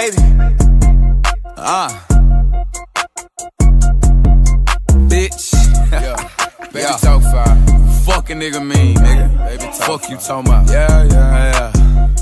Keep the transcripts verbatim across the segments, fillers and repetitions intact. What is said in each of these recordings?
baby. Ah, uh. Bitch. Yeah, baby yeah. talk fire. Fuck a nigga mean, nigga. Baby talk Fuck fire. you talking about. Yeah, yeah, yeah.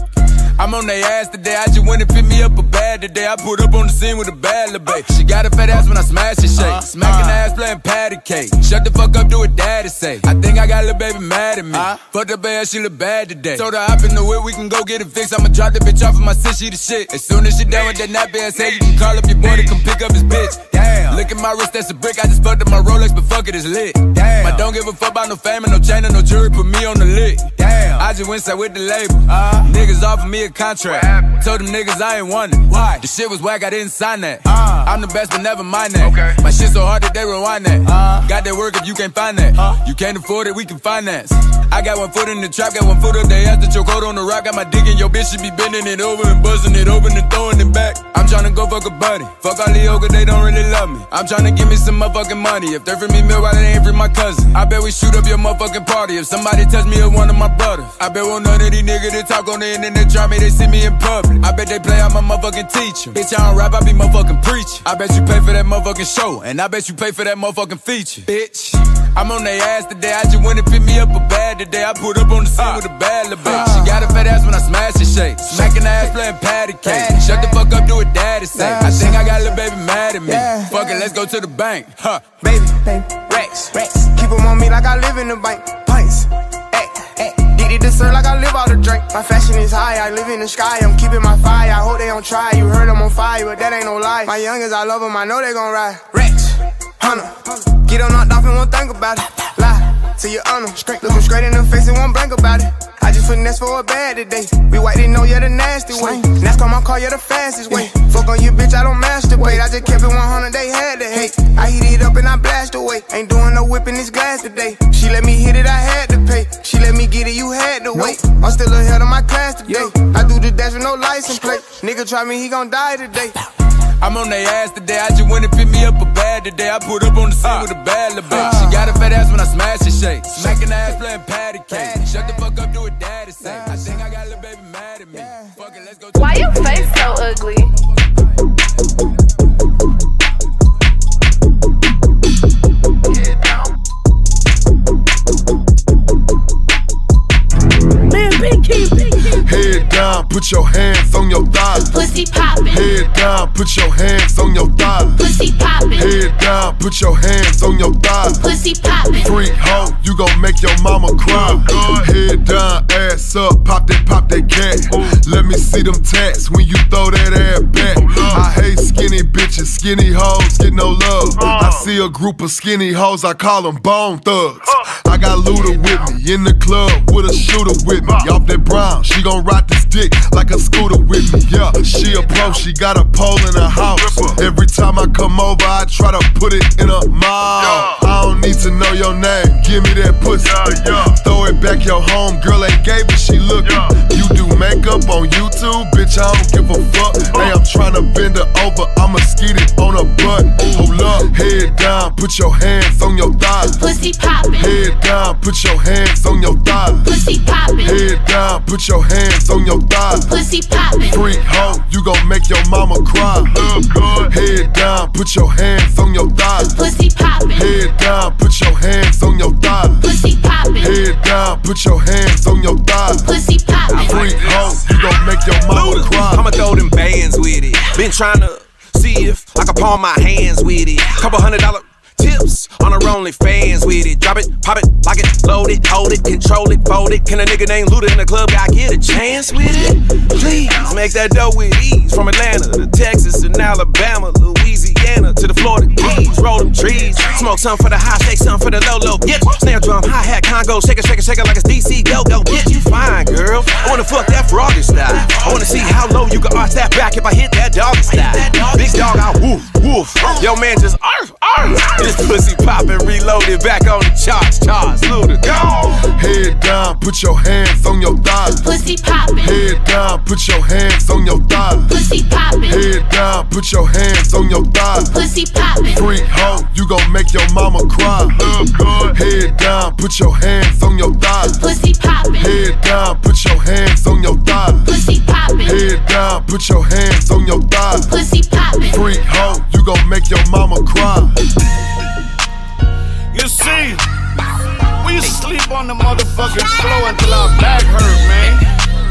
I'm on they ass today, I just went and pick me up a bag today. I put up on the scene with a bad little babe. She got a fat ass when I smash and shake. Uh, Smacking uh, ass playing patty cake. Shut the fuck up, do what daddy say. I think I got little baby mad at me. Uh, Fucked up ass, she look bad today. Told her hop in the whip, we can go get it fixed. I'ma drop the bitch off of my sis, she the shit. As soon as she done with that nappy ass head, you can call up your boy to come pick up his bitch. Damn. Look at my wrist, that's a brick. I just fucked up my Rolex, but fuck it, it's lit. Damn. I don't give a fuck about no fame and no chain or no jewelry, put me on the lick. Damn. I just went inside with the label. Uh, Niggas offered me a contract. Told them niggas I ain't want it. Why? The shit was whack, I didn't sign that. Uh, I'm the best, but never mind that. Okay. My shit so hard that they rewind that. Uh, got that work if you can't find that. Uh, you can't afford it, we can finance. I got one foot in the trap, got one foot up there after your coat on the rock. Got my dick in your bitch, she be bending it over and buzzing it open and throwing it back. I'm tryna go fuck a buddy. Fuck all the yoga, they don't really love me. I'm tryna give me some motherfucking money. If they free me meal, why they ain't free my cousin? I bet we shoot up your motherfucking party. If somebody touch me or one of my brothers, I bet won't none of these niggas that talk on the internet try me, they see me in public. I bet they play out my motherfucking teacher. Bitch, I don't rap, I be motherfucking preaching. I bet you pay for that motherfucking show, and I bet you pay for that motherfucking feature. Bitch, I'm on they ass today, I just went and pick me up a bag today. I put up on the scene uh, with a bad little bitch. Uh, she got a fat ass when I smash and shake. Smacking her ass playing patty cake. Shut the fuck up, do what daddy say. I think I got a little baby mad at me. Yeah. Fuck it, let's go to the bank. Huh. Baby, baby, racks, racks. Keep them on me like I live in the bank. Pints, ay, ay. D D dessert like I live out the drink. My fashion is high, I live in the sky. I'm keeping my fire, I hope they don't try. You heard I'm on fire, but that ain't no lie. My youngins, I love them, I know they gon' ride. Racks, hunter, get on knocked off and won't think about it. Lie, till you honor. Look them straight in the face and won't blank about it. I just finesse for a bad today. We white, they know you're the nasty way. NASCAR my car, you're the fastest way. Fuck on you, bitch, I don't masturbate. I just kept it one hundred, they had to hate. I heat it up and I blast away. Ain't doing no whipping this glass today. She let me hit it, I had to pay. She let me get it, you had to wait. I'm still ahead of my class today. I do the dash with no license plate. Nigga try me, he gon' die today. I'm on they ass today, I just went and pick me up a bag today. I put up on the scene uh, with a bad little bitch. Uh, she got a fat ass when I smash and shake. Smacking her ass playing patty cake. Shut the fuck up, do what daddy say. I think I got a little baby mad at me. Fuck it, let's go. Why your face so ugly? Head down, put your hands on your thighs. Pussy poppin'. Head down, put your hands on your thighs. Pussy poppin'. Head down, put your hands on your thighs. Pussy poppin'. Freak hoe, you gon' make your mama cry. Head down, ass up, pop that, pop that cat. Let me see them tats when you throw that ass back. I hate skinny bitches, skinny hoes get no love. I see a group of skinny hoes, I call them bone thugs. I got Luda with me, in the club with a shooter with me. Off that brown, she gon' ride this dick like a scooter with me. Yeah, she a pro, she got a pole in her house. Every time I come over, I try to put it in her mouth. I don't need to know your name, give me that pussy. Throw it back, your home girl ain't gay, but she lookin'. You do makeup on YouTube, bitch, I don't give a fuck. Hey, I'm tryna bend her over, I'ma skeet it on her butt. Hold up, head down, put your hands on your thighs. Pussy poppin'. Head down, put your hands on your thighs. Pussy poppin'. Head down, put your hands on your thighs. Pussy poppin'. Freak hoe, you gon' make your mama cry. Head down, put your hands on your thighs. Pussy poppin'. Head down, put your hands on your thighs. Pussy poppin'. Head down, put your hands on your thighs. Pussy poppin'. Freak hoe, you gon' make your mama cry. I'ma throw them bands with it. Been tryna see if I can palm my hands with it. Couple hundred dollar tips on her OnlyFans with it. Drop it, pop it, lock it, load it, hold it, control it, fold it. Can a nigga named Luda in the club guy get a chance with it? Please make that dough with ease. From Atlanta to Texas and Alabama, Louisiana to the Florida Keys. Roll them trees, smoke some for the high, shake some for the low low. Get snare drum, hi hat, Congo, shake it, shake it, shake it like it's D C. Go go, get you fine, girl. I wanna fuck that froggy style. I wanna see how low you can arch that back if I hit that doggy style. Big dog, I woof woof. Yo man just arf arf. This pussy poppin', reloaded, back on the charts, charts, Luda, go! Head down, put your hands on your thighs. Pussy poppin'. Head down, put your hands on your thighs. Pussy poppin'. Head down, put your hands on your thighs. Pussy poppin'. Freak hoe, you gon' make your mama cry. Head down, put your hands on your thighs. Pussy poppin'. Head down, put your hands on your thighs. Pussy poppin'. Head down, put your hands on your thighs. Pussy poppin'. Freak hoe, you gon' make your mama cry. You see, we used to sleep on the motherfucking floor until our back hurt, man.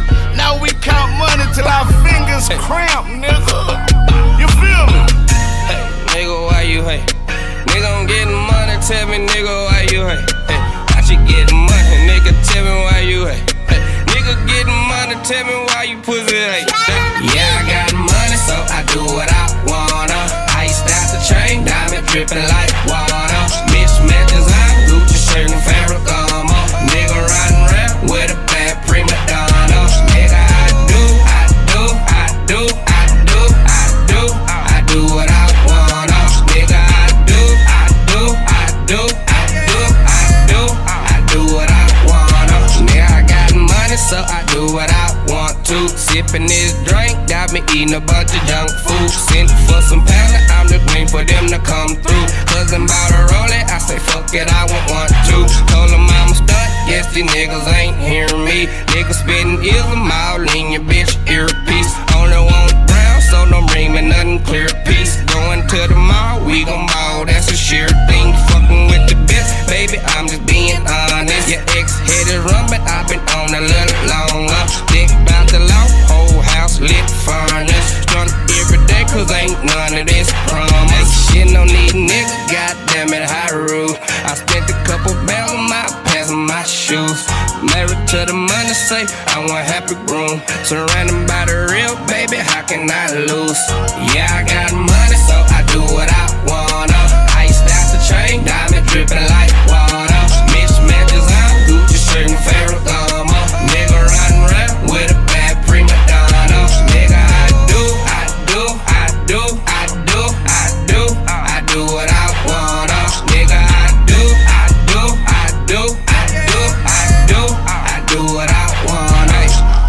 Now we count money till our fingers cramp, nigga. You feel me? Hey, nigga, why you hate? Nigga, I'm getting money, tell me, nigga, why you hate? Hey, I should get money, nigga, tell me why you hate? Hey, nigga, getting money, tell me why you pussy hate? Yeah, I got money, so I do what I wanna. Iced out the chain, diamond dripping like water. Mismatches on Gucci shirt and Ferragamo. Nigga riding around with a bad prima donna. Nigga, I do, I do, I do, I do, I do, I do what I wanna. Nigga, I do, I do, I do, I do, I do, I do what I wanna. Nigga, I got money, so I do what I want to. Sipping this drink, got me eating a bunch of junk food. Sent for some powder, I'm just waiting for them to come through. Cause I'm about to roll it, I say fuck it, I won't want to. Told them I'm a stud, guess these niggas ain't hearing me. Niggas spitting ism all in your bitch earpiece. Only want brown, so don't bring me nothing clear piece. Going to the mall, we gon' ball, that's a sheer thing. Fucking with the best, baby, I'm just being honest. Your ex head is run, but I've been on a little longer. Dick bout the law, whole house lit furnace. Strung every day, cause ain't none of this promise. Shit don't need nigga, goddamn it, high rule. I spent a couple bells on my pants and my shoes. Married to the money, say I want happy groom. Surrounded by the real, baby, how can I lose? Yeah, I got money, so I do what I wanna. Iced out the chain, diamond dripping like water. Mismatches on Gucci shirt and Ferragamo. Nigga riding around with a bad prima donna. Nigga, I do, I do, I do, I do, I do, I do what I wanna. Nigga, I do, I do, I do, I do, I do, I do what I wanna.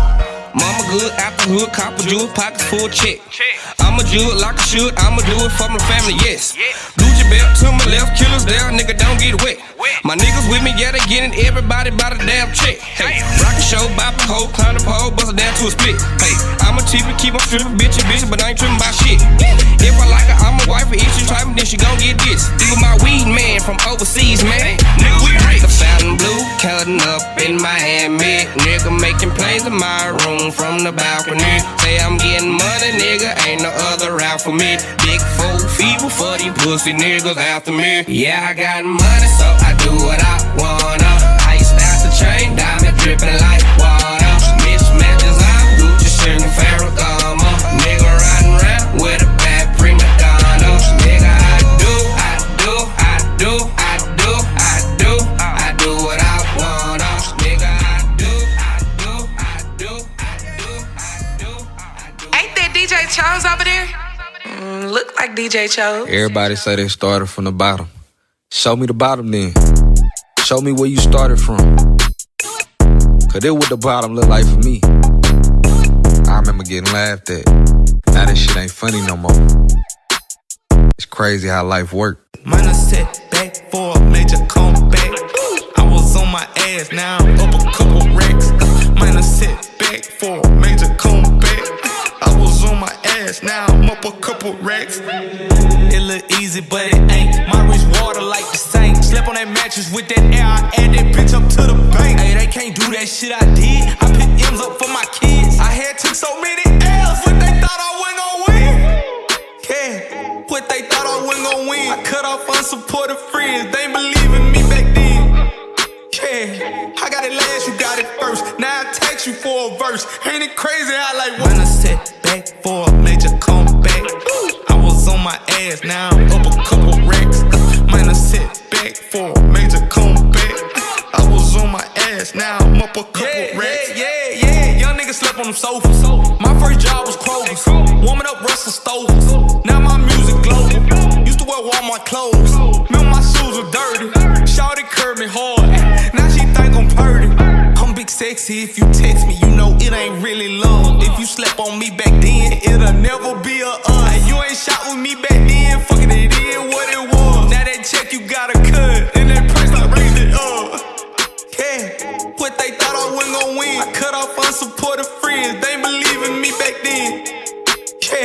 Mama good, after hood, copper jewel, pockets full check. I'ma do it like I should, I'ma do it for my family, yes. Gucci belt to my left, killers there, nigga, don't get wet. My niggas with me, yeah, they getting everybody by the damn check. Hey, rockin' show, bop a hoe, climb the pole, bust it down to a split. Hey, I'm a cheaper, keep on stripping, bitchy, bitchy, but I ain't tripping about shit. If I like her, I'm a wife, if she try me, then she gon' get this. Even my weed man from overseas, man. Nigga, we rich. The fountain blue, cutting up in Miami. Nigga making plays in my room from the balcony. Say I'm getting money, nigga, ain't no other route for me. Big four fever for these pussy niggas after me. Yeah, I got money, so I do what I wanna. Iced out the chain, diamond dripping like water. Mismatches on Gucci shirt and Ferragamo. Nigga riding around with a bad prima donna. Nigga, I do, I do, I do, I do, I do, I do what I wanna. Nigga, I do, I do, I do, I do, I do, I do. Ain't that D J Chose over there? Mm, look like D J Chose. Everybody say they started from the bottom. Show me the bottom then. Show me where you started from. Cause this what the bottom look like for me. I remember getting laughed at. Now this shit ain't funny no more. It's crazy how life work. Mine set back for a major comeback. I was on my ass, now I'm up a couple racks. Mine set back for a major comeback. I was on my ass, now I'm up a couple racks. It look easy, but it ain't. My wrist water like the Saint. Slept on that mattress with that air, I add that bitch up to the bank. Hey, they can't do that shit I did. I put M's up for my kids. I had took so many L's, what they thought I wasn't gon' win. Yeah, what they thought I wasn't gon' win. I cut off unsupportive friends, they ain't believe in me back then. Yeah, I got it last, you got it first. Now I text you for a verse. Ain't it crazy how like when I set back for a major comeback. I was on my ass, now I'm up a couple racks. Mine I set back for a major comeback. I was on my ass, now I'm up a couple yeah, racks. Yeah, yeah, yeah, young niggas slept on them sofas. My first job was Kroger's, warming up Russell stoves. Now my music global. Used to wear Walmart clothes. Remember my shoes were dirty. Shawty curved me hard. Now she think I'm purty. I'm big sexy. If you text me, you know it ain't really love. If you slept on me back then, it'll never be a us. You ain't shot with me back then, fucking it in what it was. Now that check you gotta cut, and that price I raised it up. Yeah, what they thought I wasn't gon' win. I cut off unsupportive friends, they ain't believe in me back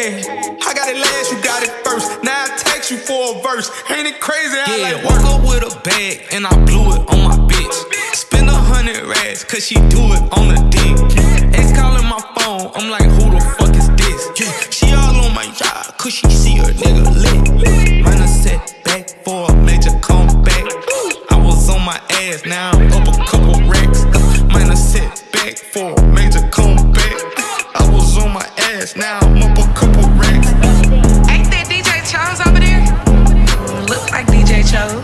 cash. I got it last, you got it first. Now I tax you for a verse. Ain't it crazy? I yeah, like woke up with a bag and I blew it on my bitch. Spend a hundred racks cause she do it on the dick. Ex calling my phone, I'm like, who the fuck is this? She all on my job cause she see her nigga lit. Run a set back for a major comeback. I was on my ass, now I'm up a couple racks. Mine a set back for a major comeback. I was on my ass, now I'm up a couple racks. Ain't that D J Chose over there? Look like D J Chose.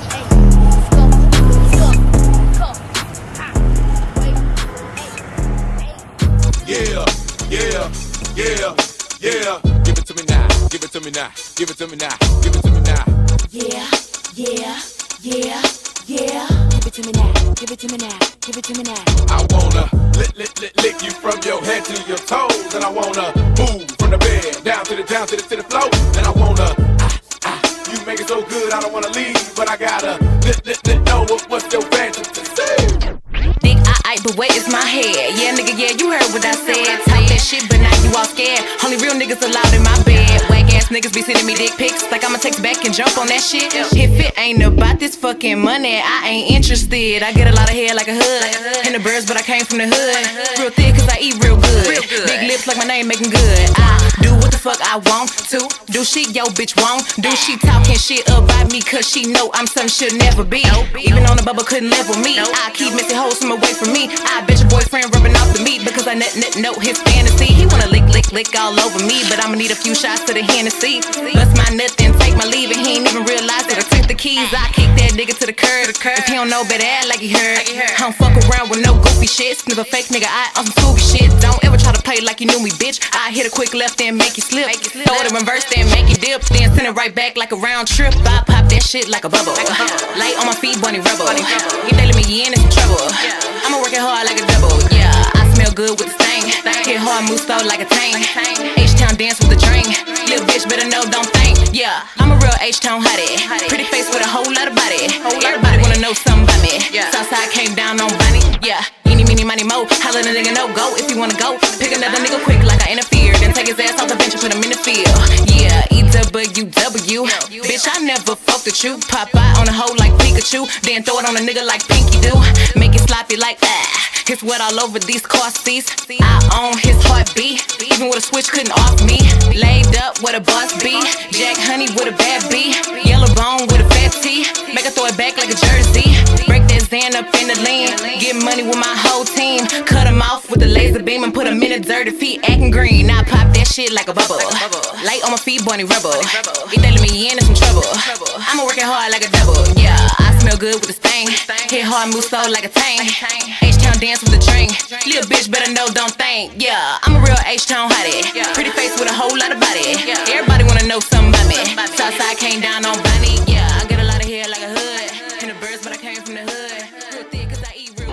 Yeah, yeah, yeah, yeah. Give it to me now, give it to me now, give it to me now, give it to me now. Yeah, yeah, yeah, yeah. Give it to me now, give it to me now, give it to me now. I wanna lick, lick, lick, lick you from your head to your toes, and I wanna move from the bed down to the down to the to the floor, and I wanna ah, ah, you make it so good I don't wanna leave, but I gotta lick, lick, lick, know what, what's your fantasy. Think I, I, but where is my head? Yeah, nigga, yeah, you heard what I said. Talk that shit, but now you all scared. Only real niggas allowed in my bed. Whack ass niggas be sending me dick pics like I'ma text back and jump on that shit. If it ain't about this fucking money, I ain't interested. I get a lot of hair like a hood, and the birds, but I came from the hood. Real thick cause I eat real good. Big lips like my name making good. I do what the fuck I want to. Do shit yo bitch won't. Do she talking shit about me cause she know I'm something she'll never be. Even on the bubble couldn't level me. I keep missing hoes from away from me. I bet your boyfriend rubbing off the meat because I net net know his fantasy. He wanna lick lick lick all over me, but I'ma need a few shots to the Hennessy. Bust my nut then take my leave, and he ain't even realize that I took the keys. I kick that nigga to the curb. If he don't know better, act like he heard. I don't fuck around with no goofy shit. Sniff a fake nigga, I on some spooky shit. Don't ever try to play like you knew me, bitch. I hit a quick left and make you slip. Throw it in reverse then make you dip. Then send it right back like a round trip. I pop that shit like a bubble. Light on my feet, bunny rebel. You let me in, it's some trouble. I'ma work it hard like a double. Yeah, I smell good with the stain. Hit hard, move slow like a tank. H-Town dance with the drain. Little bitch better know, don't think. Yeah, I'm a real H-Town hottie. Pretty face with a whole lot of body. Everybody wanna know something about me. Southside came down on Bonnie. Yeah, eeny, meeny, money, mo. Holla the nigga, no go if you wanna go. Pick another nigga quick like I interfered. Then take his ass off the bench and put him in the field. Yeah, E W W. Bitch, I never fucked with you. Pop out on a hoe like Pikachu. Then throw it on a nigga like Pinky do. Make it sloppy like ah. It's wet all over these car seats. I own his heartbeat. Even with a switch couldn't off me. Laid up with a boss B. Jack Honey with a bad B. Yellow bone with a fat T. Make her throw it back like a jersey. Break that Xan up in the lean. Get money with my whole team. Cut him off with a laser beam and put him in a dirty feet acting green. Now I pop that shit like a bubble. Light on my feet, bunny rebel. He telling me in some trouble. I'ma work it hard like a double. Yeah, I smell good with the stain. Hit hard, move slow like a tank. H-Town dance with the train. Little bitch better know, don't think. Yeah, I'm a real H-Town hottie. Pretty face with a whole lot of body. Everybody wanna know something about me. Southside came down on Bonnie. Yeah, I got a lot of hair like a hood. And the birds, but I came from the hood. Real thick cause I eat real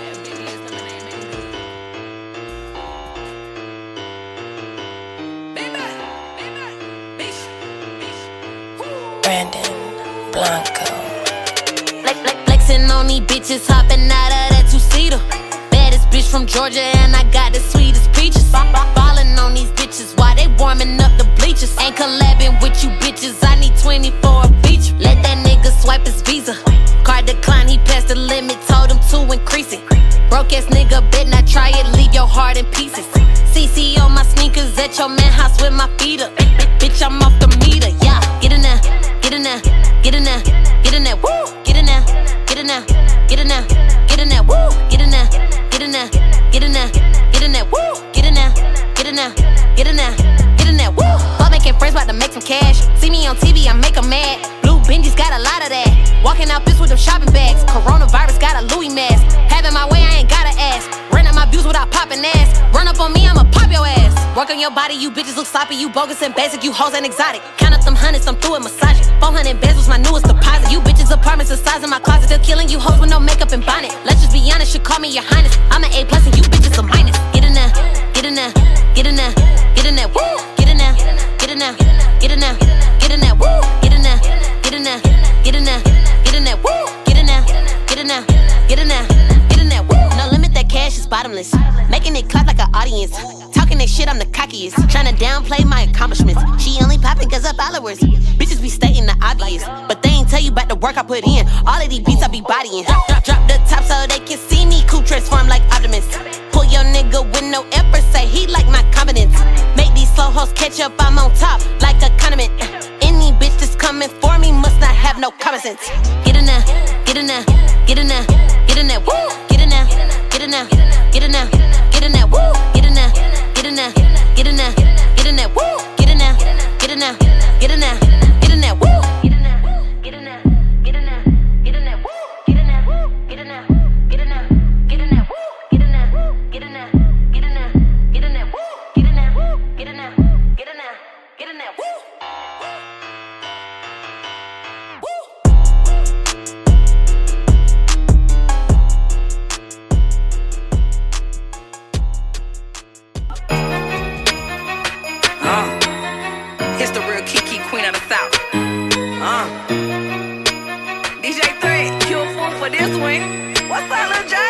good. Brandon Blanco. Flexing on these bitches, hopping out of that two-seater. Baddest bitch from Georgia, and I got the sweetest peaches. Ballin' on these bitches while they warming up the bleachers. Ain't collabing with you bitches, I need twenty for a feature. Let that nigga swipe his visa. Card decline, he passed the limit, told him to increase it. Broke ass nigga, bet not try it, leave your heart in pieces. C C on my sneakers, at your man house with my feet up. Bitch, I'm off the meter, yeah. Get in there, get in there, get in there, get in there, woo. Get in there, get in there, get in there, get in there, woo. Get in there, get in there, get in there, get in there, woo. Get in there, get in there, get in there, get in there, woo. Fuck making friends, about to make some cash. See me on T V, I make them mad. Blue Benji's got a lot of that. Walking out bitch with them shopping bags. Coronavirus got a Louis mask. Having my way, I ain't gotta ask. Run up my views without popping ass. Run up on me, I'ma pop your ass. Work on your body, you bitches look sloppy. You bogus and basic, you hoes ain't exotic. Count up them hundreds, I'm through it, massage it. four hundred bands was my newest deposit. You bitches apartments the size of my closet. Still killing you hoes with no makeup and bonnet. Let's just be honest, should call me your highness. I'm an A plus and you bitches a minus. Get in there, get in there, get in there, get in there, woo. Get in there, get in there, get in there, get in there, woo. Get in there, get in there, get in there, get in there, woo. Get in there, get in there, get in there, get in there, woo. No limit, that cash is bottomless. Making it clap like an audience. Talking that ain't shit, I'm the cockiest. Tryna downplay my accomplishments. She only poppin' cause her followers. Bitches be stating the obvious, but they ain't tell you about the work I put in. All of these beats I be bodying. Drop, drop, drop the top so they can see me. Cool transform like Optimus. Pull your nigga with no effort, say he like my confidence. Make these slow hoes catch up, I'm on top like a condiment. Any bitch that's coming for me must not have no common sense. Get in there, get in there, get in there, get in there, woo. Get in there, get in there, get in there, get in there, woo. Get in there, get in there, get in there, get in there, woo. Get in there, get in there, get in there, get in there, woo. Get in there, get in there, get in there, get in there, woo. Get in there, get in there, get in there, get in there, woo. Get in there, get in there, get in there, get in there, woo. Get in there, get in there, get in there, get in there, woo. It's the real Kiki, queen of the South. Uh. D J Threat, you a fool for this one. What's up, Lil J?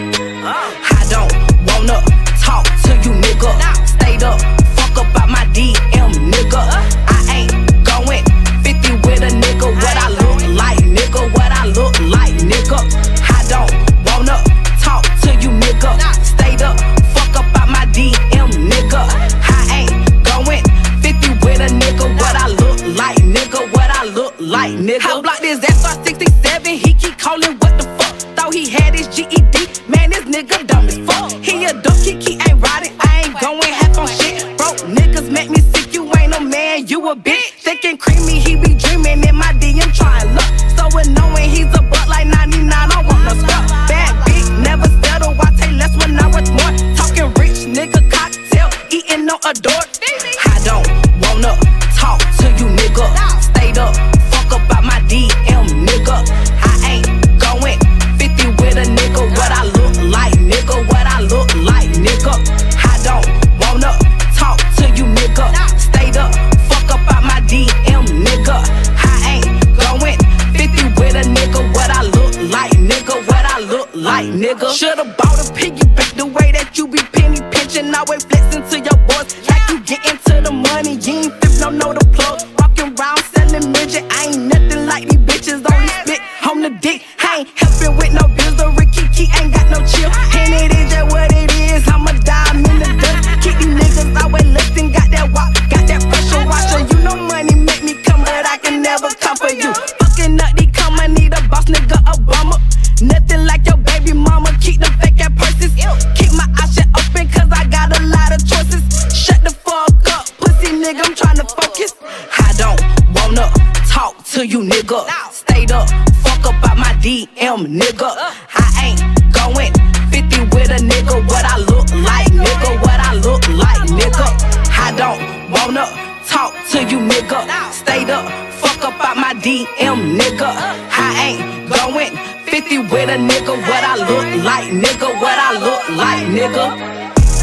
Uh. I don't wanna talk to you, nigga. Stayed up, fuck up out my D M, nigga. I ain't going fifty with a nigga. What I look like, nigga. What I look like, nigga. I don't wanna talk to you, nigga. Stayed up, fuck up out my D M, nigga. I ain't going fifty with a nigga. What I look like, nigga. What I look like, nigga. I blocked his S R sixty-seven. He keep calling what the fuck. Thought he had his G E D. Man, this nigga dumb as fuck. He a duck, Kiki ain't riding. I ain't going half on shit. Broke niggas make me sick. You ain't no man, you a bitch. Thick and creamy, he be dreaming in my D M trying luck. So annoying, he's a butt like ninety-nine. I want no scrub. Bad bitch, never settle. I take less when I was more. Talking rich nigga, cocktail, eating no adore. I don't wanna talk to you, nigga. Stayed up, fuck up out my D M, nigga. I ain't going fifty with a nigga. What I look like, nigga. What I look like, nigga. I don't wanna talk to you, nigga. Stayed up, fuck up out my D M, nigga. I ain't going fifty with a nigga. What I look like, nigga. What I look like, nigga. Should've bought a piggyback the way that you be penny pinching. Always flexing to your boys like you get into the money. You ain't flip, no know the plug. Walking around selling midget. I ain't nothing like these bitches. Only spit on the dick. I ain't helping with no bills. The Ricky Key ain't got no chill. And it is just what it is. I'm a dime in the dust. Keep these niggas always lifting. Got that walk, got that pressure washer. You know money make me come, but I can never come for you. Fucking up, they come, I need a boss nigga Obama. Nothing like your baby mama. Keep them fake ass purses. Keep my eyes shut open cause I got a lot of choices. Shut the fuck up, pussy nigga, I'm tryna focus. I don't wanna talk to you, nigga. Stayed up, fuck up out my D M, nigga. I ain't going fifty with a nigga. What I look like, nigga. What I look like, nigga. I don't wanna talk to you, nigga. Stayed up, fuck up out my D M, nigga. I ain't going fifty with a nigga. What I look like, nigga. What I look like, nigga.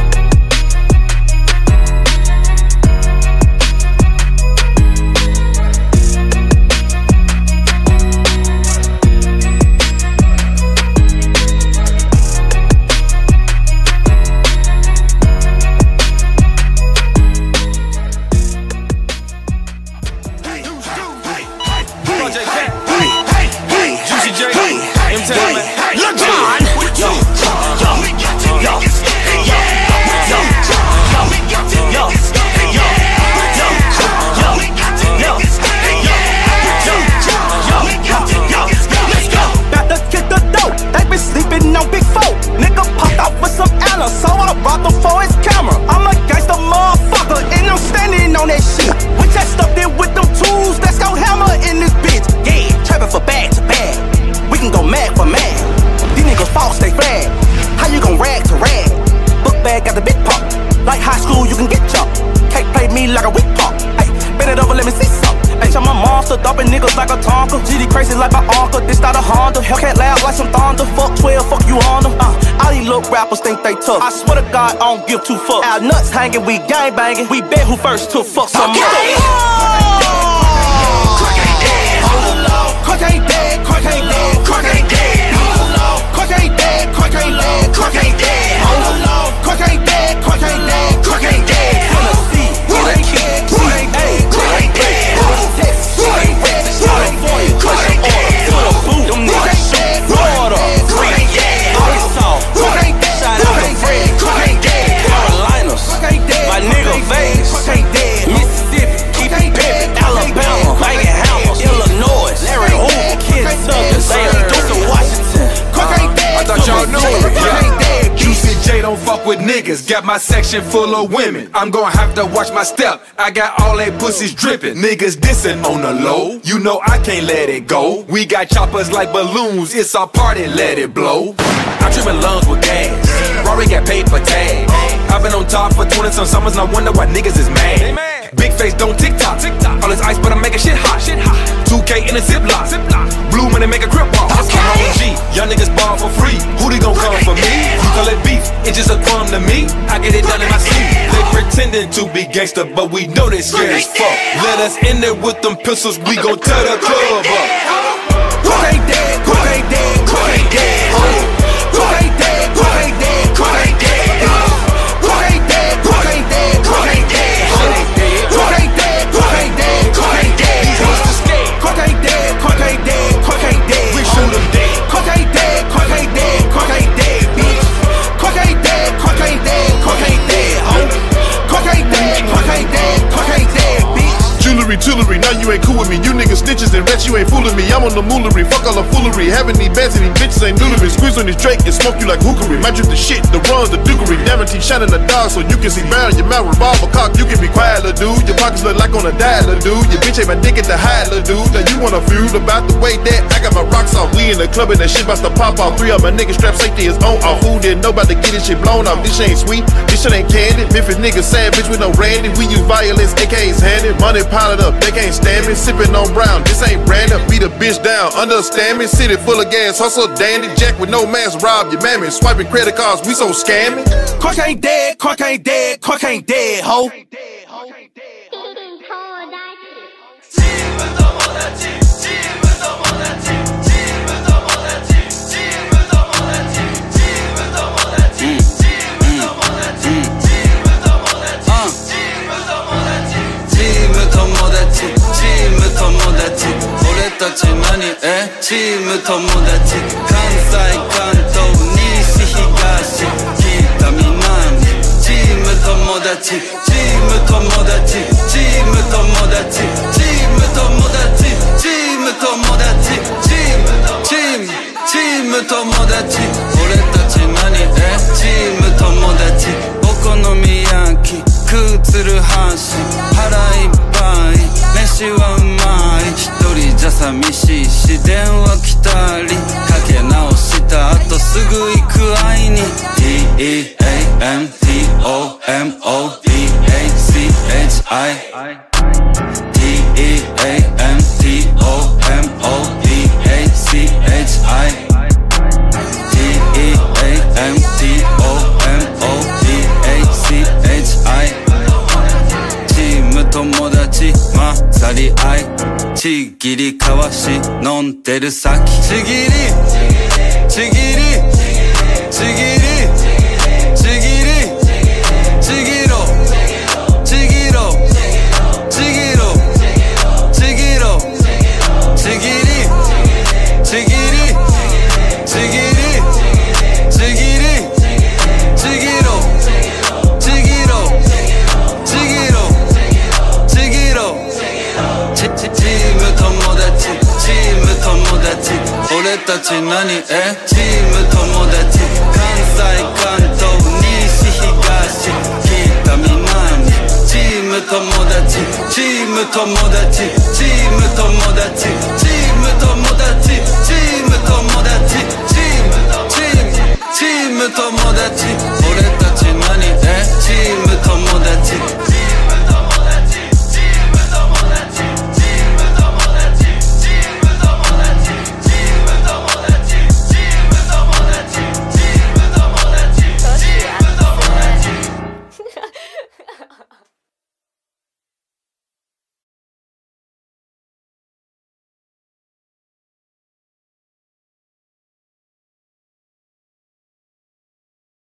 So I brought them for his camera. I'm a gangsta motherfucker, and I'm standing on that shit. We just stuffed it with them tools, let's go hammer in this bitch. Yeah, trapping for bag to bag. We can go mad for mad. These niggas false, they flag. How you gon' rag to rag? Book bag got the big pop. Like high school, you can get jumped. Can't play me like a weak pop. Hey, bend it over, let me see some. Ain't I'm a monster, dumping niggas like a Tonka. G D crazy like my uncle, this not a Honda. Hellcat loud like some thunder. Fuck twelve, fuck you Honda. Uh, all these little rappers think they tough. I swear to God, I don't give two fucks. Our nuts hanging, we gang banging. We bet who first to fuck some more. Crack ain't dead. Crack ain't dead. Crack ain't dead. Crack ain't dead. Crack ain't dead. Crack ain't dead. Crack ain't dead. Crack ain't dead. Crack ain't dead. Crack ain't Vegas, Mississippi, keep it pimpin', Alabama, bangin' hammers, Illinois, Larry Hoover, Kentucky, Washington. I thought y'all knew it. Yeah. Juicy J don't fuck with niggas. Got my section full of women. I'm gonna have to watch my step. I got all they pussies dripping. Niggas dissing on the low. You know I can't let it go. We got choppers like balloons. It's our party, let it blow. I'm tripping lungs with gas. Rory got paid for tag. I've been on top for twenty some summers, and I wonder why niggas is mad. Big face don't tick tock. All this ice, but I'm making shit hot. two K in a ziplock. Blue money make a crib walk. I'm O G. Young niggas ball for free. Who they gon' come for me? You call it beef, it's just a crumb to me. I get it done in my sleep. They pretending to be gangster, but we know they scared as fuck. Let us in there with them pistols, we gon' tear the club up. Cook ain't dead, cook ain't dead, cook ain't dead. Cook ain't dead, cook ain't dead, cook ain't dead. Cook ain't dead, cook ain't dead, cook ain't dead. Cook ain't dead, cook ain't dead, cook ain't dead. Cook ain't dead, cook ain't dead, cook ain't dead. We shoot them dead. Cook ain't dead, cook ain't dead, cook ain't dead, bitch. Cook ain't dead, cook ain't dead, cook ain't dead, ho. Cook ain't dead, cook ain't dead, cook ain't dead, bitch. Jewelry, jewelry, now you ain't cool with me. You niggas snitches and rats, you ain't fooling me. I'm on the moolery, fuck all the foolery. Having these bands and these bitches ain't new to me. Squeeze on this Drake and smoke you like hookery. Might drip the shit, the runs, the dookery. Diamond shining the dog so you can see barrel your mouth, revolver cock. You can be quiet, little dude. Your pockets look like on a dial, little dude. Your bitch ain't my dick at the high, little dude. Now you wanna feud about the way that I got my rocks off. We in the club and that shit about to pop off. Three of my niggas strap safety is on off. Who didn't know about to get this shit blown off? This shit ain't sweet, this shit ain't candy. Memphis niggas sad bitch with no Randy. We use violence, A Ks handed. Money piled up, they can't stand me. Sipping on brown, this ain't random. Beat a bitch down, understand me. City full of gas, hustle dandy. Jack with no mask, rob your mammy. Swiping credit cards, we so scammy. Cook ain't dead, cook ain't dead, cook ain't dead, ho. チーム友達関西関東西東北南チーム友達チーム友達チーム友達チーム友達チーム友達チームチームチーム友達俺たち何えチーム友達お好み焼き食うつるはし腹いっぱい飯はうまい一人じゃ寂しいし電話来たりかけ直した後すぐ行く会いに T E A M T O M O D A C H I T E A M T O M O D A C H I T E A M T O M O D A C H Iチーム友達まさり合いちぎりかわし飲んでる先ちぎりちぎりちぎりちぎりちぎろちぎろちぎろちぎろちぎりちぎりちぎりちぎりちぎろちぎろちぎろちぎろチーム友達チーム友達俺たち何えチーム友達関西関東西東北南チーム友達チーム友達チーム友達チーム友達チーム友達チームチームチーム友達俺たち